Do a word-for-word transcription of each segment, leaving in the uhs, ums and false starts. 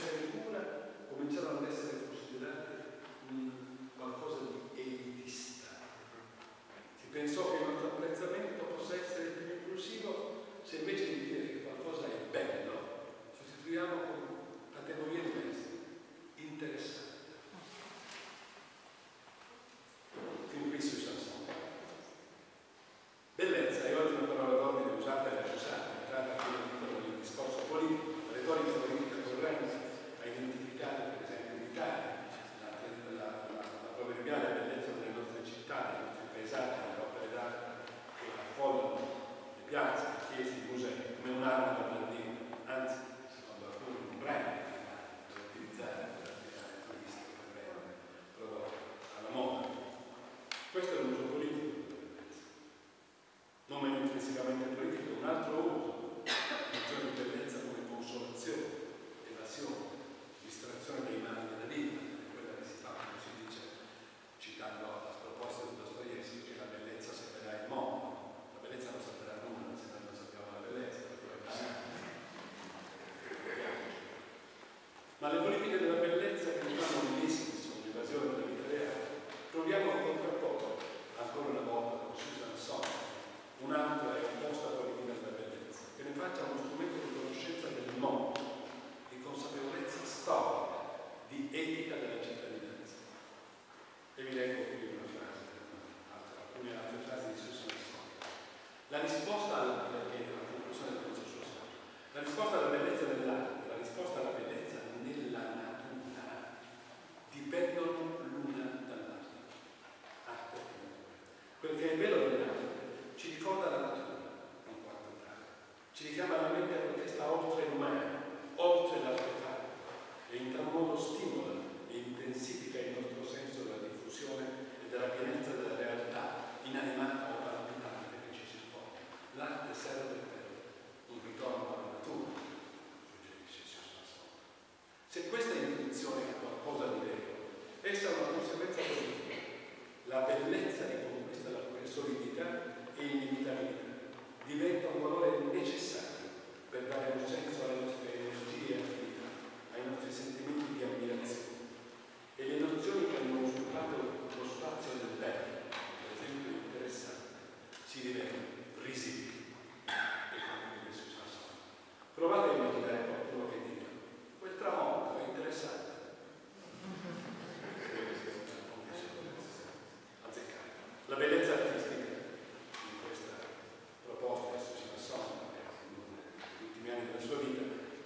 prese in cura cominciarono ad essere considerate un qualcosa di elitista. Si pensò che il nostro apprezzamento possa essere più inclusivo se invece di dire che qualcosa è bello, sostituiamo con categorie diverse, interessanti. Fin qui si usa sempre. Bellezza è oggi una parola d'ordine usata e riusata, entrata anche nel discorso politico, la retorica politica corrente, a identificare per esempio in Italia la, la, la, la proverbiale bellezza delle nostre città, dei nostri paesaggi, delle opere d'arte che affollano le piazze, le chiese, i musei, come un'arma da blandire, anzi, secondo alcuni, un brand da utilizzare per attirare turisti, per vendere prodotti alla moda. Questo è l'uso politico della bellezza. Non meno intrinsecamente politico, un altro uso, l'azione di bellezza come consolazione, evasione, distrazione dai mali della vita, quella che si fa, come si dice, citando a proposito di Dostoevskij, che la bellezza salverà il mondo. La bellezza non salverà nulla se noi non sappiamo la bellezza, perché è banale. Ma le politiche della bellezza che fanno l'Istis, l'evasione della vita reale, troviamo a contrapporre, ancora una volta, con Susan Sontag, un'altra e opposta politica della bellezza, che ne faccia uno strumento di conoscenza del mondo, di consapevolezza storica, di etica della cittadinanza. E vi leggo qui una frase, alcune altre frasi di Susan Sontag. La risposta alla, perché la conclusione del corso suo storia, la risposta alla bellezza dell'arte, la risposta alla bellezza nella natura, dipendono l'una dall'altra. Arte e natura. Quel che è bello dell'arte ci ricorda la natura, in quanto tale. Ci richiama alla mente a quel che sta oltre l'umano, oltre l'artefatto, e in tal modo stimola e intensifica il nostro senso della diffusione e della pienezza della realtà inanimata o palpitante che ci circonda. L'arte serve per un ritorno alla natura, suggerisce Susan Sontag. Se questa intuizione è qualcosa di vero, essa è una conseguenza positiva. La bellezza riconquista la propria solidità e inevitabilità, diventa un valore necessario per dare un senso alle nostre energie e attività, ai nostri sentimenti di ammirazione. E le nozioni che hanno usurpato lo spazio del bello, per esempio interessante, si rivelano risibili. E conclude Susan Sontag. Provate a immaginare qualcuno che dica: quel tramonto è interessante. La bellezza artistica in questa proposta di Susan Sontag negli ultimi anni della sua vita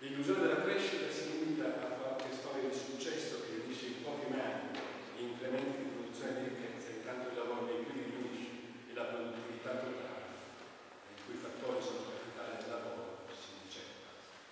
L'illusione della crescita si limita a qualche storia di successo che unisce in poche mani gli incrementi di produzione di ricchezza, intanto il lavoro dei più diminuisce e la produttività totale, i cui fattori sono capitale del lavoro, si inceppa.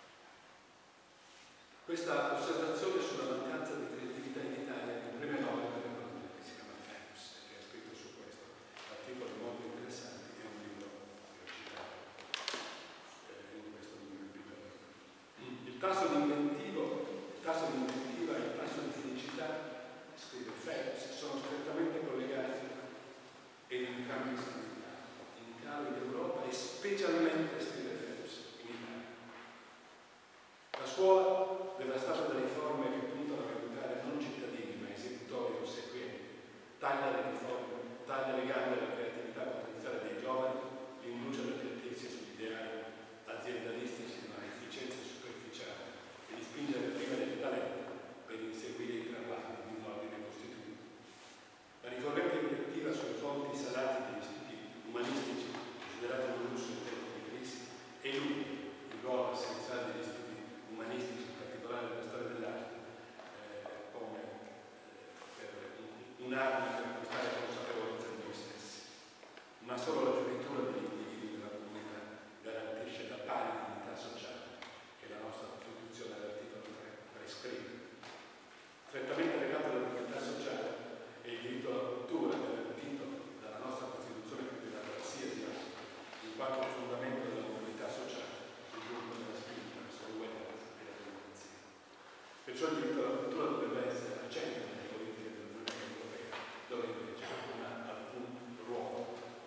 Questa osservazione sulla mancanza di creatività in Italia è il premio Nobel per l'economia, che si chiama Phelps, che ha scritto su questo, articoli molto interessanti e un libro che ho citato eh, in questo libro. Il tasso di inventivo, il tasso di inventiva e il tasso di felicità, scrive Phelps, sono strettamente collegati e in cambio significato, in calo in Europa e specialmente, scrive Phelps, in Italia. La scuola, devastata da riforme che puntano a educare non cittadini ma esecutori o seguenti, taglia le riforme, taglia le gambe alla creatività potenziale dei giovani, li induce ad appiattirsi sugli ideali aziendalistici di una efficienza superficiale e di spingere prima del talento per inseguire i traguardi di un ordine costituito. La ricorrente invettiva sui conti salati degli istituti umanistici, considerati un lusso in tempo di crisi, elude il ruolo essenziale degli istituti umanistici, in particolare della storia dell'arte, eh, come eh, per un'arma per acquistare consapevolezza di noi stessi. Ma solo la fioritura degli individui della comunità garantisce la pari dignità sociale che la nostra Costituzione all'articolo tre prescrive. Strettamente legato alla dignità sociale è il diritto alla cultura, garantito dalla nostra Costituzione più di qualsiasi altro, in quanto fondamento della mobilità sociale, il giorno della spinta verso l'uguaglianza e la democrazia. Perciò il diritto alla cultura dovrebbe essere al centro delle politiche dell'Unione Europea, dove invece non ha alcun ruolo.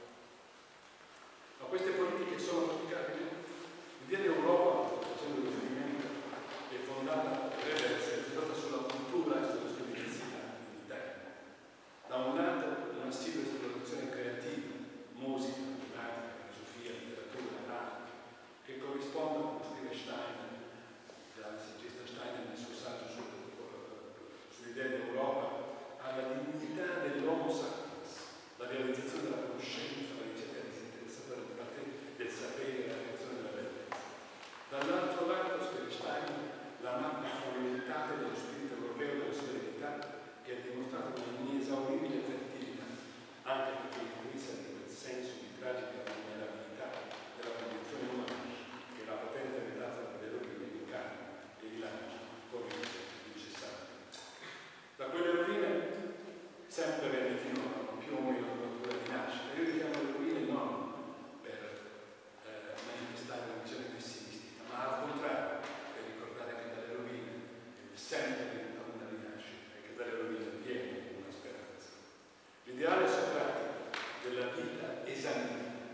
Ma queste politiche sono praticabili? L'idea di Europa, facendo riferimento, è fondata, dovrebbe essere fondata sulla cultura e sulla sua diversità interna. Da un lato una assidua esplorazione creativa, musica, matematica, filosofia, letteratura, arte, che corrispondono, come scrive Steiner, il saggista Steiner nel suo saggio sull'idea di Europa, alla dignità dell'homo sapiens, la realizzazione della conoscenza, la ricerca disinteressata del, del sapere e la creazione della bellezza. Dall'altro lato, scrive Steiner, la mappa fondamentale dello spirito europeo della solidarietà, che ha dimostrato una inesauribile fertilità, anche perché intrisa di quel senso di tragica vulnerabilità della condizione umana, che la potente metafora delle rovine incarna e rilancia, corrige, incessante. Da quelle rovine sempre venne finora, con più o meno cultura di nascita. Io richiamo le rovine non per eh, manifestare una visione pessimistica, ma al contrario, per ricordare che dalle rovine è sempre una rinascita e che dalle rovine viene una speranza. L'ideale socratico della vita esaminata,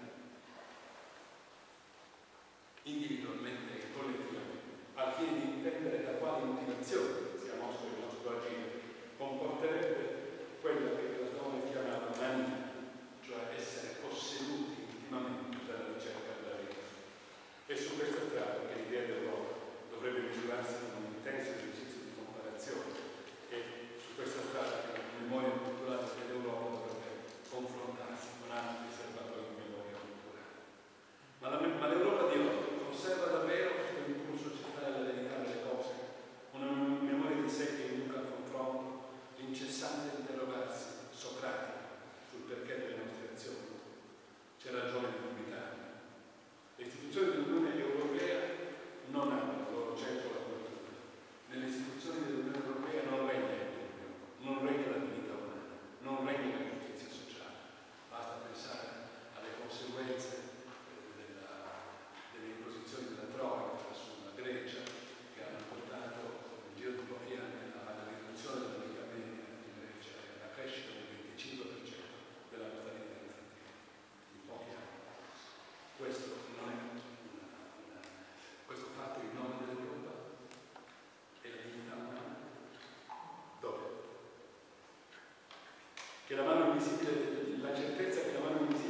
individualmente e collettivamente, al fine di intendere da quali motivazioni sia mosso il nostro agire, comporterebbe quello che Platone chiamava mania, cioè essere posseduti intimamente dalla ricerca della verità. È su questa strada che l'idea dell'Europa dovrebbe misurarsi con un intenso esercizio di comparazione e su questa strada che la memoria culturale dell'Europa dovrebbe confrontarsi con altri serbatoi di memoria culturale. Ma, la, ma l'Europa di oggi conserva davvero questo impulso centrale alla verità delle cose, una memoria di sé che induca al confronto, l'incessante interrogarsi socratico sul perché delle nostre azioni. C'è ragione di dubitare. Le istituzioni dell'Unione Europea non hanno il loro centro la cultura. Nelle istituzioni dell'Unione Europea non regna il dubbio, non regna la dignità umana, non regna la giustizia sociale. Basta pensare alle conseguenze della, delle imposizioni della Troika sulla Grecia, che hanno portato nel giro di pochi anni alla riduzione della vita media in Grecia e alla crescita del venticinque per cento della mortalità infantile in pochi anni. Questo non è una, una, questo fatto in nome dell'Europa e la dignità umana. Dove? Che la mano invisibile, la certezza che la mano invisibile